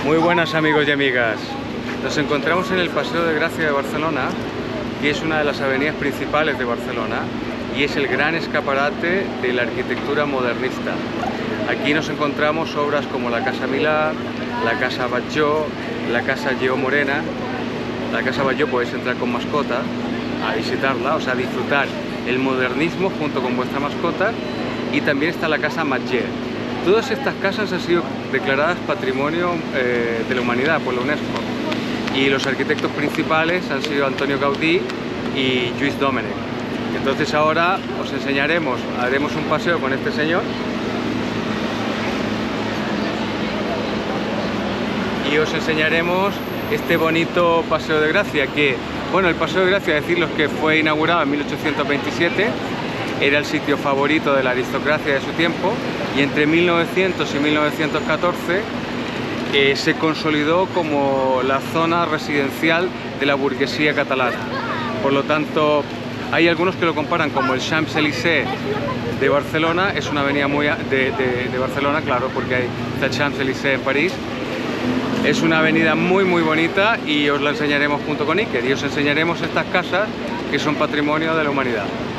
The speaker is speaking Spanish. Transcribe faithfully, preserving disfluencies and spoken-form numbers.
Muy buenas amigos y amigas. Nos encontramos en el Paseo de Gracia de Barcelona, que es una de las avenidas principales de Barcelona y es el gran escaparate de la arquitectura modernista. Aquí nos encontramos obras como la Casa Milà, la Casa Batlló, la Casa Lleó Morena. La Casa Batlló podéis entrar con mascota a visitarla, o sea, a disfrutar el modernismo junto con vuestra mascota, y también está la Casa Matller. Todas estas casas han sido declaradas Patrimonio eh, de la Humanidad por la UNESCO, y los arquitectos principales han sido Antonio Gaudí y Lluís Domènech. Entonces ahora os enseñaremos, haremos un paseo con este señor y os enseñaremos este bonito Paseo de Gracia, que, bueno, el Paseo de Gracia, deciros que fue inaugurado en mil ochocientos veintisiete, era el sitio favorito de la aristocracia de su tiempo, y entre mil novecientos y mil novecientos catorce eh, se consolidó como la zona residencial de la burguesía catalana. Por lo tanto, hay algunos que lo comparan como el Champs-Élysées de Barcelona. Es una avenida muy de, de, de Barcelona, claro, porque hay el Champs-Élysées en París. Es una avenida muy muy bonita y os la enseñaremos junto con Iker, y os enseñaremos estas casas que son patrimonio de la humanidad.